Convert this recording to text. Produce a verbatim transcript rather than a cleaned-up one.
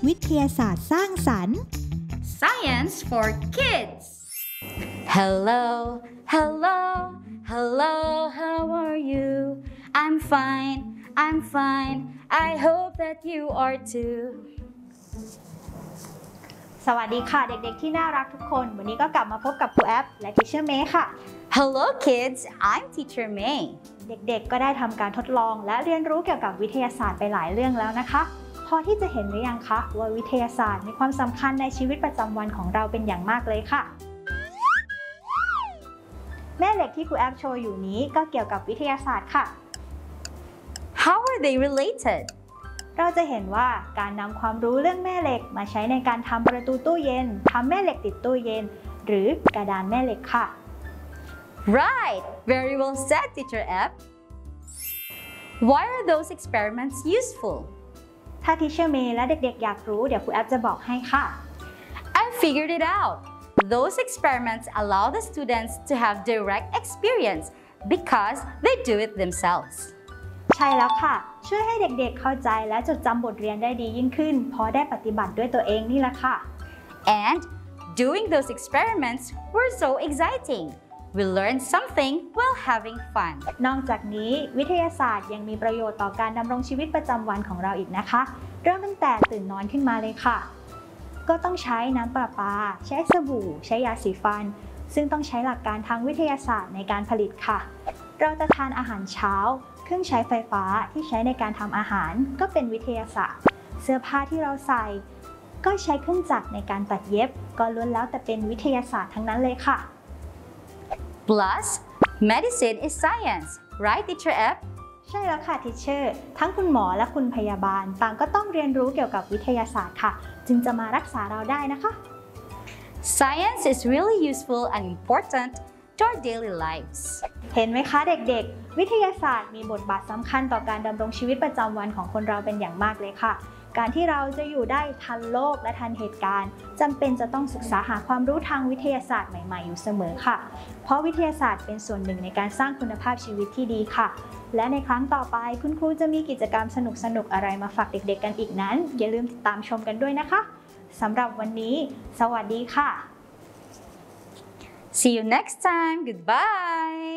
วิทยาศาสตร์สร้างสรรค์ Science for Kids Hello Hello Hello How are you I'm fine I'm fine I hope that you are too สวัสดีค่ะเด็กๆที่น่ารักทุกคนวันนี้ก็กลับมาพบกับครูแอปและ Teacher May ค่ะ Hello kids I'm Teacher May เด็กๆก็ได้ทำการทดลองและเรียนรู้เกี่ยวกับวิทยาศาสตร์ไปหลายเรื่องแล้วนะคะพอที่จะเห็นหรือยังคะว่าวิทยาศาสตร์มีความสำคัญในชีวิตประจำวันของเราเป็นอย่างมากเลยค่ะแม่เหล็กที่ครูแอปโชว์อยู่นี้ก็เกี่ยวกับวิทยาศาสตร์ค่ะ How are they related เราจะเห็นว่าการนำความรู้เรื่องแม่เหล็กมาใช้ในการทำประตูตู้เย็นทำแม่เหล็กติดตู้เย็นหรือกระดานแม่เหล็กค่ะ Right very well said Teacher F Why are those experiments useful ถ้า Teacher May และเด็กๆอยากรู้เดี๋ยวครูแอปจะบอกให้ค่ะ I figured it out Those experiments allow the students to have direct experience because they do it themselves ใช่แล้วค่ะช่วยให้เด็กๆเข้าใจและจดจำบทเรียนได้ดียิ่งขึ้นเพราะได้ปฏิบัติด้วยตัวเองนี่แหละค่ะ And doing those experiments were so exciting We learned something while having fun นอกจากนี้วิทยาศาสตร์ยังมีประโยชน์ต่อการดำรงชีวิตประจำวันของเราอีกนะคะเริ่มตั้งแต่ตื่นนอนขึ้นมาเลยค่ะก็ต้องใช้น้ำประปาใช้สบู่ใช้ยาสีฟันซึ่งต้องใช้หลักการทางวิทยาศาสตร์ในการผลิตค่ะเราจะทานอาหารเช้าเครื่องใช้ไฟฟ้าที่ใช้ในการทำอาหารก็เป็นวิทยาศาสตร์เสื้อผ้าที่เราใส่ก็ใช้เครื่องจักรในการตัดเย็บก็ล้วนแล้วแต่เป็นวิทยาศาสตร์ทั้งนั้นเลยค่ะ Plus medicine is science right Teacher F ใช่แล้วค่ะ Teacher ทั้งคุณหมอและคุณพยาบาลต่างก็ต้องเรียนรู้เกี่ยวกับวิทยาศาสตร์ค่ะจึงจะมารักษาเราได้นะคะ Science is really useful and important to our daily lives เห็นไหมคะเด็กๆวิทยาศาสตร์มีบทบาทสำคัญต่อการดำรงชีวิตประจำวันของคนเราเป็นอย่างมากเลยค่ะการที่เราจะอยู่ได้ทันโลกและทันเหตุการณ์จำเป็นจะต้องศึกษาหาความรู้ทางวิทยาศาสตร์ใหม่ๆอยู่เสมอค่ะเพราะวิทยาศาสตร์เป็นส่วนหนึ่งในการสร้างคุณภาพชีวิตที่ดีค่ะและในครั้งต่อไปคุณครูจะมีกิจกรรมสนุกๆอะไรมาฝากเด็กๆกันอีกนั้นอย่าลืมติดตามชมกันด้วยนะคะสำหรับวันนี้สวัสดีค่ะ See you next time. Goodbye.